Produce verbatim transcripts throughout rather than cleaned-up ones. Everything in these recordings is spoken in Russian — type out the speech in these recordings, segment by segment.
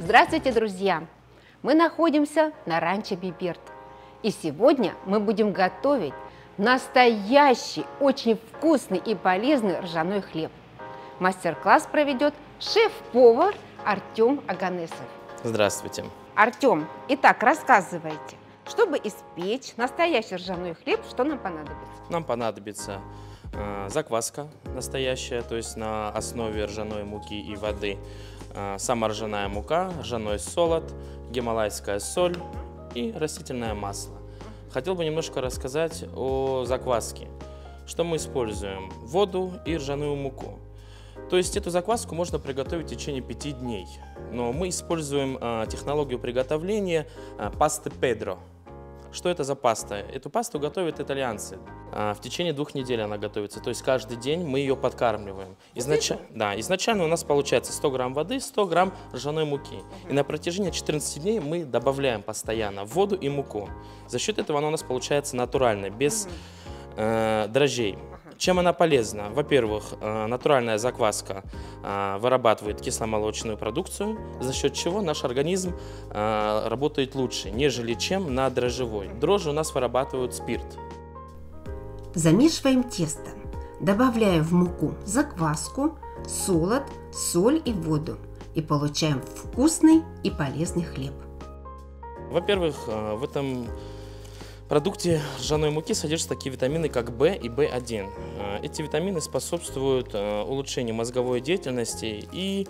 Здравствуйте, друзья! Мы находимся на ранчо Биберт. И сегодня мы будем готовить настоящий, очень вкусный и полезный ржаной хлеб. Мастер-класс проведет шеф-повар Артем Оганесов. Здравствуйте. Артем, итак, рассказывайте, чтобы испечь настоящий ржаной хлеб, что нам понадобится? Нам понадобится э, закваска настоящая, то есть на основе ржаной муки и воды. Э, сама ржаная мука, ржаной солод, гималайская соль и растительное масло. Хотел бы немножко рассказать о закваске. Что мы используем? Воду и ржаную муку. То есть эту закваску можно приготовить в течение пяти дней. Но мы используем э, технологию приготовления э, пасты Педро. Что это за паста? Эту пасту готовят итальянцы. Э, в течение двух недель она готовится. То есть каждый день мы ее подкармливаем. Изнач... Да, изначально у нас получается сто грамм воды, сто грамм ржаной муки. И на протяжении четырнадцати дней мы добавляем постоянно воду и муку. За счет этого она у нас получается натуральная, без э, дрожжей. Чем она полезна? Во-первых, натуральная закваска вырабатывает кисломолочную продукцию, за счет чего наш организм работает лучше, нежели чем на дрожжевой. Дрожжи у нас вырабатывают спирт. Замешиваем тесто. Добавляем в муку закваску, солод, соль и воду. И получаем вкусный и полезный хлеб. Во-первых, в этом продукте ржаной муки содержатся такие витамины, как В и В один. Эти витамины способствуют улучшению мозговой деятельности и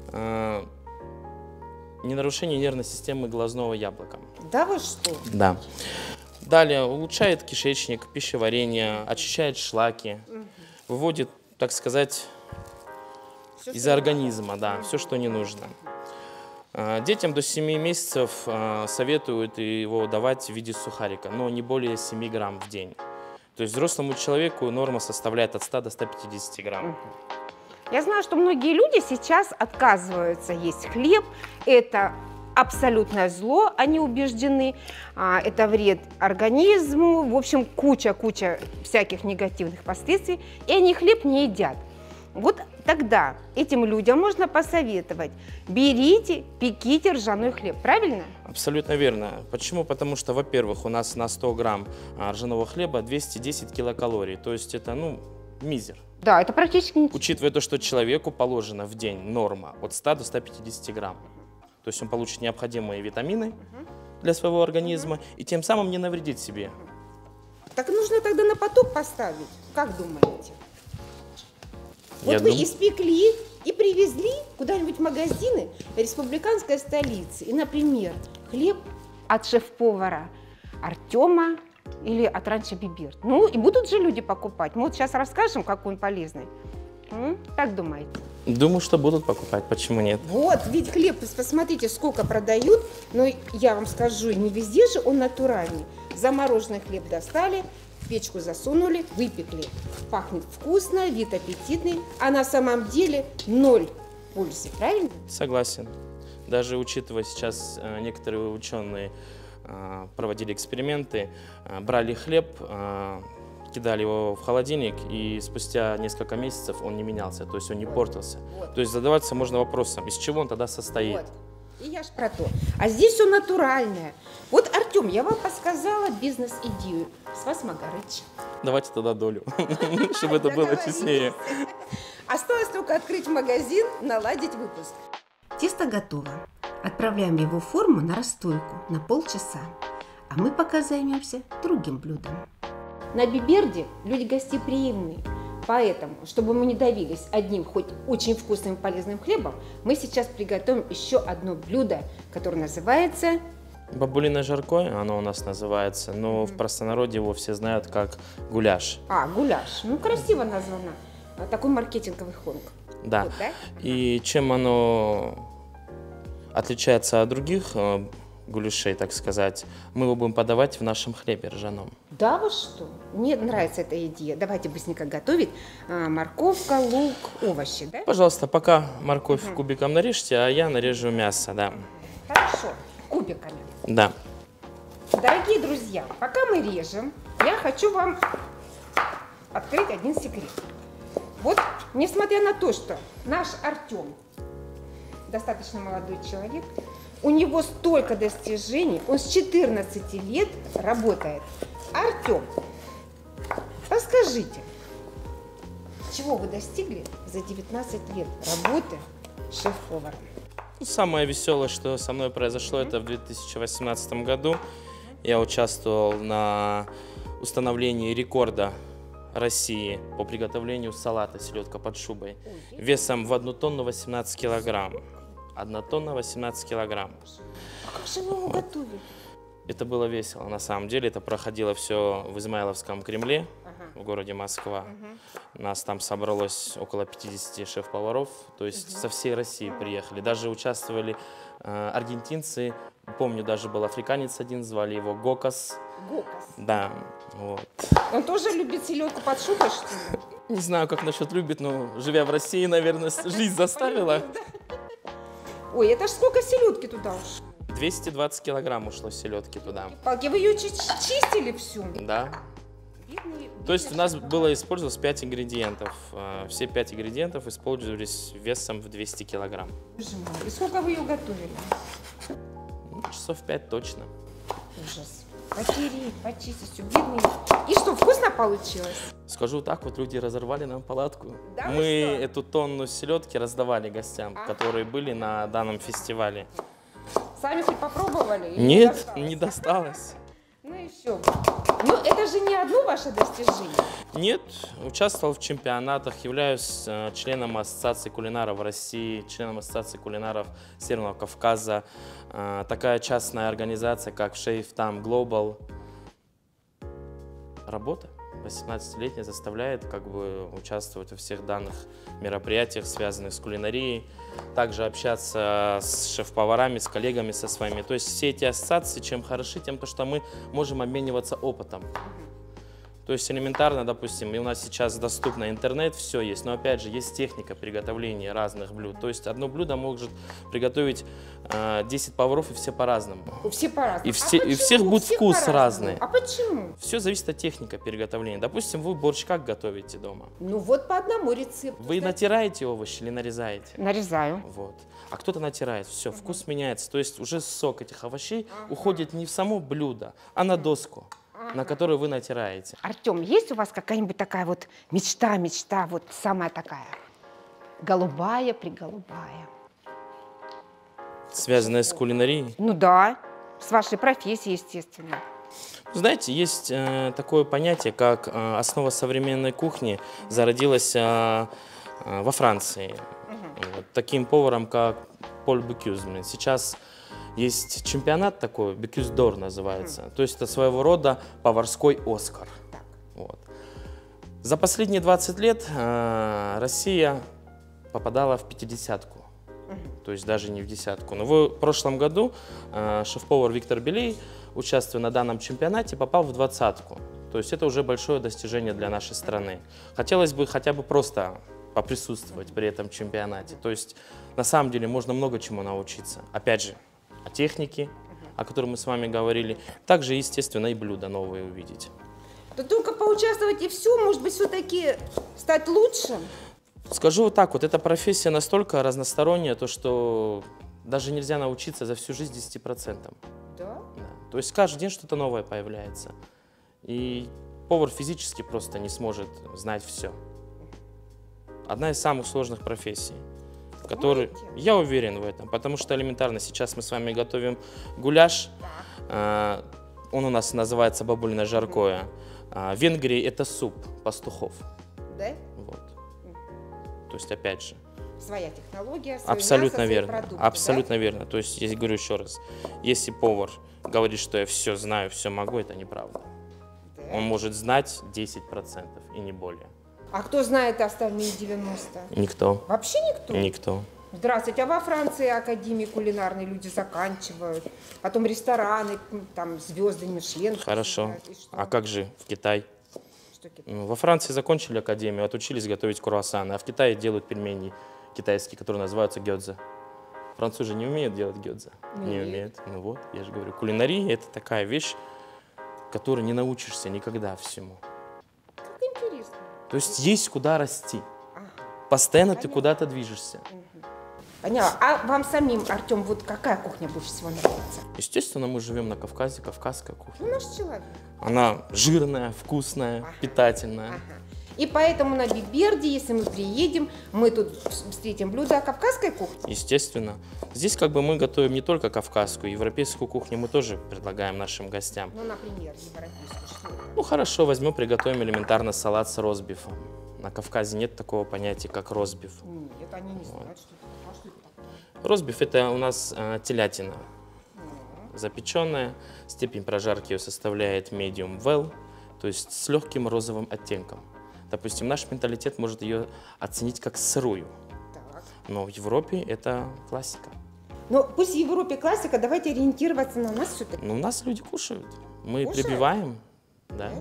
ненарушению нервной системы глазного яблока. Да вы что? Да. Далее улучшает кишечник, пищеварение, очищает шлаки, выводит, так сказать, все, из организма, да, все, что не нужно. Детям до семи месяцев советуют его давать в виде сухарика, но не более семи грамм в день. То есть взрослому человеку норма составляет от ста до ста пятидесяти грамм. Я знаю, что многие люди сейчас отказываются есть хлеб. Это абсолютное зло, они убеждены. Это вред организму. В общем, куча-куча всяких негативных последствий. И они хлеб не едят. Вот тогда этим людям можно посоветовать: берите, пеките ржаной хлеб, правильно? Абсолютно верно. Почему? Потому что, во-первых, у нас на сто грамм ржаного хлеба двести десять килокалорий, то есть это, ну, мизер. Да, это практически ничего. Учитывая то, что человеку положено в день норма от ста до ста пятидесяти грамм, то есть он получит необходимые витамины для своего организма и тем самым не навредит себе. Так нужно тогда на поток поставить, как думаете? Вот Я вы дум... испекли и привезли куда-нибудь в магазины республиканской столицы. И, например, хлеб от шеф-повара Артема или от ранчо Биберт. Ну, и будут же люди покупать. Мы вот сейчас расскажем, какой он полезный. М? Как думаете? Думаю, что будут покупать. Почему нет? Вот, ведь хлеб, посмотрите, сколько продают. Но я вам скажу, не везде же он натуральный. Замороженный хлеб достали, в печку засунули, выпекли. Пахнет вкусно, вид аппетитный, а на самом деле ноль пользы, правильно? Согласен. Даже учитывая сейчас, некоторые ученые проводили эксперименты, брали хлеб, кидали его в холодильник, и спустя несколько месяцев он не менялся, то есть он не вот, портился. Вот. То есть задаваться можно вопросом, из чего он тогда состоит. Вот. И я ж про то. А здесь все натуральное. Вот, Артем, я вам подсказала бизнес-идею. С вас Магарыч. Давайте тогда долю, чтобы это было честнее. Осталось только открыть магазин, наладить выпуск. Тесто готово. Отправляем его в форму на расстойку на полчаса. А мы пока займемся другим блюдом. На Биберде люди гостеприимные. Поэтому, чтобы мы не давились одним хоть очень вкусным и полезным хлебом, мы сейчас приготовим еще одно блюдо, которое называется... Бабулиное жаркое, оно у нас называется, но mm-hmm. в простонародье его все знают как гуляш. А, гуляш. Ну, красиво названо. Такой маркетинговый хонг. Да. Вот, да? И чем оно отличается от других гуляшей, так сказать, мы его будем подавать в нашем хлебе ржаном. Да вы что? Мне нравится эта идея. Давайте быстренько готовить. А, морковка, лук, овощи, да? Пожалуйста, пока морковь угу. кубиком нарежьте, а я нарежу мясо, да. Хорошо, кубиками. Да. Дорогие друзья, пока мы режем, я хочу вам открыть один секрет. Вот, несмотря на то, что наш Артем достаточно молодой человек. У него столько достижений, он с четырнадцати лет работает. Артем, расскажите, чего вы достигли за девятнадцать лет работы шеф-поваром? Самое веселое, что со мной произошло, это в две тысячи восемнадцатом году. Я участвовал на установлении рекорда России по приготовлению салата селедка под шубой весом в одну тонну восемнадцать килограмм. Одна тонна восемнадцать килограмм. А как же вы его готовили? Это было весело, на самом деле. Это проходило все в Измайловском Кремле, ага. в городе Москва. Ага. Нас там собралось около пятидесяти шеф-поваров, то есть ага. со всей России приехали. Даже участвовали э, аргентинцы. Помню, даже был африканец один, звали его Гокас. Гокас? Да, вот. Он тоже любит селедку под шубой, что ли? Не знаю, как насчет любит, но живя в России, наверное, жизнь заставила. Ой, это ж сколько селедки туда ушло? двести двадцать килограмм ушло селедки туда. Палки, вы ее чистили всю? Да. Бедные, То есть у нас было использовалось пять ингредиентов. Все пять ингредиентов использовались весом в двести килограмм. Боже мой, и сколько вы ее готовили? Ну, часов пять точно. Ужас. Потереть, почистить, все бедные. И что, вкусно получилось? Скажу так, вот люди разорвали нам палатку. Да, мы что? эту тонну селедки раздавали гостям, ага. которые были на данном фестивале. Сами хоть попробовали? Нет, не досталось? не досталось. Ну и все. Но это же не одно ваше достижение. Нет, участвовал в чемпионатах, являюсь э, членом Ассоциации кулинаров России, членом Ассоциации кулинаров Северного Кавказа. Э, такая частная организация, как Chef Time Global. Работа восемнадцатилетняя заставляет как бы участвовать во всех данных мероприятиях, связанных с кулинарией. Также общаться с шеф-поварами, с коллегами, со своими. То есть все эти ассоциации, чем хороши, тем, то, что мы можем обмениваться опытом. То есть элементарно, допустим, и у нас сейчас доступно интернет, все есть, но опять же есть техника приготовления разных блюд. То есть одно блюдо может приготовить э, десять поваров, и все по-разному. Все по-разному. И, все, а и всех будет всех вкус разный. А почему? Все зависит от техники приготовления. Допустим, вы борщ как готовите дома? Ну вот по одному рецепту. Вы натираете овощи или нарезаете? Нарезаю. Вот. А кто-то натирает, все, вкус меняется. То есть уже сок этих овощей уходит не в само блюдо, а на доску, на которую вы натираете. Артем, есть у вас какая-нибудь такая вот мечта, мечта, вот самая такая голубая, приголубая? Связанная с кулинарией? Ну да, с вашей профессией, естественно. Знаете, есть э, такое понятие, как э, основа современной кухни зародилась э, э, во Франции. Uh-huh. Вот, таким поваром, как Поль Бекюз. Сейчас есть чемпионат такой, Бекюз д'Ор называется. Mm. То есть это своего рода поварской Оскар. Вот. За последние двадцать лет э, Россия попадала в пятидесятку. Mm. То есть даже не в десятку. Но в прошлом году э, шеф-повар Виктор Белей, участвуя на данном чемпионате, попал в двадцатку. То есть это уже большое достижение для нашей страны. Хотелось бы хотя бы просто поприсутствовать при этом чемпионате. То есть на самом деле можно много чему научиться. Опять же, о технике, о которой мы с вами говорили. Также, естественно, и блюда новые увидеть. Да только поучаствовать и все, может быть, все-таки стать лучшим? Скажу вот так вот, эта профессия настолько разносторонняя, то что даже нельзя научиться за всю жизнь десяти процентам. Да? Да. То есть каждый день что-то новое появляется. И повар физически просто не сможет знать все. Одна из самых сложных профессий. Который, я уверен в этом, потому что элементарно сейчас мы с вами готовим гуляш, э, он у нас называется бабулино жаркое. Э, в Венгрии это суп пастухов. Да? Вот. То есть опять же. Своя технология, свое абсолютно мясо, верно, продукты, абсолютно да? верно. То есть я говорю еще раз, если повар говорит, что я все знаю, все могу, это неправда. Да. Он может знать десять процентов и не более. А кто знает остальные девяносто? Никто. Вообще никто? Никто. Здравствуйте, а во Франции академии кулинарные люди заканчивают, потом рестораны, там звезды Мишлен. Хорошо. А как же в Китай? Что Китай? Во Франции закончили академию, отучились готовить круассаны, а в Китае делают пельмени китайские, которые называются гёдзе. Французы не умеют делать гёдзе? Не, не умеют. Ну вот, я же говорю, кулинария – это такая вещь, которой не научишься никогда всему. Как интересно. То есть есть куда расти. Ага. Постоянно Понятно. Ты куда-то движешься. Угу. А Поняла. А вам самим, Артем, вот какая кухня больше всего нравится? Естественно, мы живем на Кавказе, кавказская Ну, кухня. наш человек. Она жирная, вкусная, Ага. питательная. Ага. И поэтому на Биберде, если мы приедем, мы тут встретим блюда кавказской кухни. Естественно. Здесь как бы мы готовим не только кавказскую, европейскую кухню мы тоже предлагаем нашим гостям. Ну, например, европейскую. Что? Ну хорошо, возьмем, приготовим элементарно салат с ростбифом. На Кавказе нет такого понятия, как ростбиф. Нет, они не знают, что это. А что это такое? Ростбиф – это у нас э, телятина запеченная. Степень прожарки ее составляет medium well, то есть с легким розовым оттенком. Допустим, наш менталитет может ее оценить как сырую, Так. но в Европе это классика. Ну, пусть в Европе классика, давайте ориентироваться на нас все-таки. Но у нас люди кушают, мы Кушают? прибиваем, да.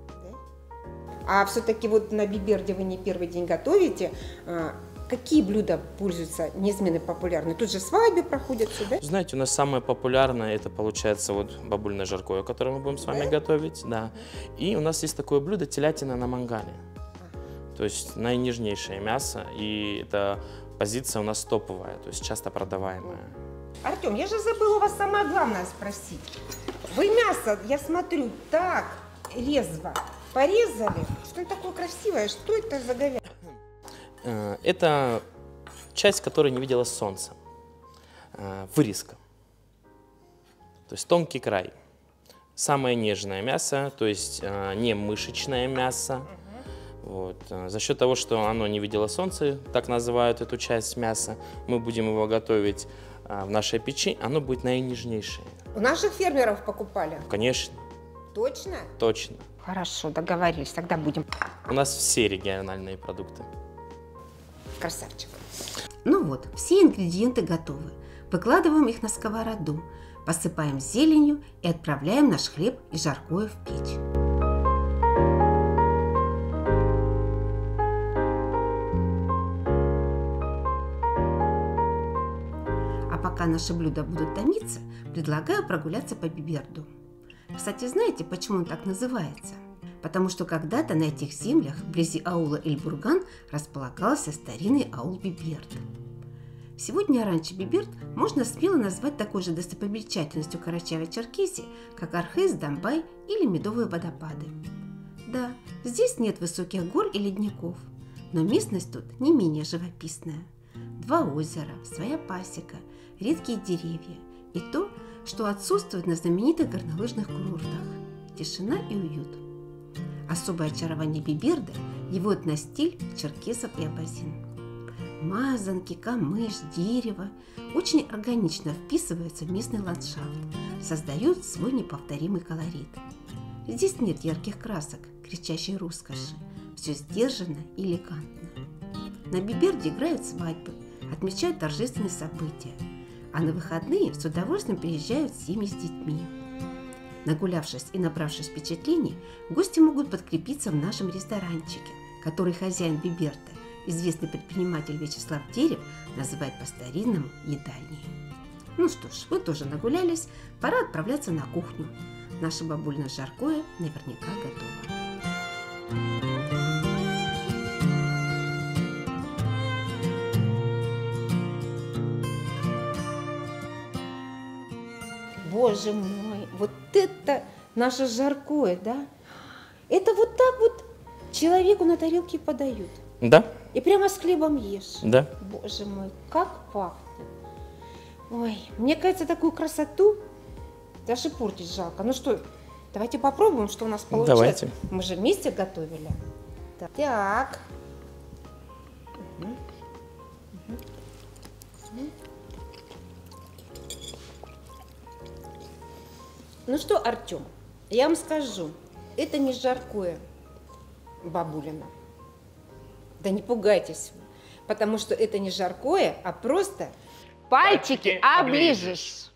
А все-таки вот на Биберде вы не первый день готовите. А, какие блюда пользуются неизменной популярностью? Тут же свадьбы проходят сюда. Знаете, у нас самое популярное, это получается вот бабульное жаркое, которое мы будем с вами Да? готовить, да. И у нас есть такое блюдо телятина на мангале. То есть наинежнейшее мясо, и эта позиция у нас топовая, то есть часто продаваемая. Артем, я же забыла у вас самое главное спросить. Вы мясо, я смотрю, так резво порезали. Что это такое красивое? Что это за говядина? Э, Это часть, которая не видела солнца. Э, Вырезка. То есть тонкий край. Самое нежное мясо, то есть э, не мышечное мясо. Вот. э, За счет того, что оно не видело солнца, так называют эту часть мяса, мы будем его готовить э, в нашей печи, оно будет наинежнейшее. У наших фермеров покупали? Конечно, Точно? точно. Хорошо, договорились, тогда будем. У нас все региональные продукты. Красавчик. Ну вот, все ингредиенты готовы. Выкладываем их на сковороду, посыпаем зеленью и отправляем наш хлеб и жаркое в печь. А пока наши блюда будут томиться, предлагаю прогуляться по Биберду. Кстати, знаете, почему он так называется? Потому что когда-то на этих землях, вблизи аула Эльбурган, располагался старинный аул Биберд. Сегодня ранчо Биберд можно смело назвать такой же достопримечательностью Карачаево-Черкесии, как Архыз, Домбай или Медовые водопады. Да, здесь нет высоких гор и ледников, но местность тут не менее живописная. Два озера, своя пасека, редкие деревья и то, что отсутствует на знаменитых горнолыжных курортах – тишина и уют. Особое очарование Биберда – его этностиль черкесов и абазин. Мазанки, камыш, дерево очень органично вписываются в местный ландшафт, создают свой неповторимый колорит. Здесь нет ярких красок, кричащей роскоши, все сдержанно и элегантно. На Биберде играют свадьбы, отмечают торжественные события, а на выходные с удовольствием приезжают семьи с детьми. Нагулявшись и набравшись впечатлений, гости могут подкрепиться в нашем ресторанчике, который хозяин Биберда, известный предприниматель Вячеслав Дерев, называет по-старинному едальней. Ну что ж, вы тоже нагулялись, пора отправляться на кухню. Наше бабульное жаркое наверняка готово. Боже мой, вот это наше жаркое, да? Это вот так вот человеку на тарелке подают. Да, И прямо с хлебом ешь. да. Боже мой, как пахнет. Ой, мне кажется, такую красоту даже портить жалко. Ну что, давайте попробуем, что у нас получается. Давайте. Мы же вместе готовили. Так. Так. Мгм. Мгм. Мгм. Ну что, Артем, я вам скажу, это не жаркое бабулина. Да не пугайтесь, потому что это не жаркое, а просто пальчики оближешь.